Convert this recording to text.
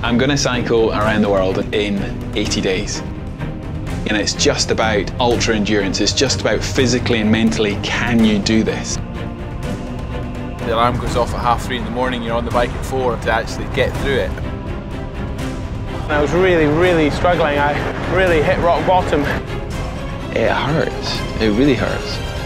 I'm going to cycle around the world in 80 days. And it's just about ultra endurance. It's just about physically and mentally, can you do this? The alarm goes off at 3:30 in the morning, you're on the bike at 4 to actually get through it. I was really struggling. I really hit rock bottom. It hurts. It really hurts.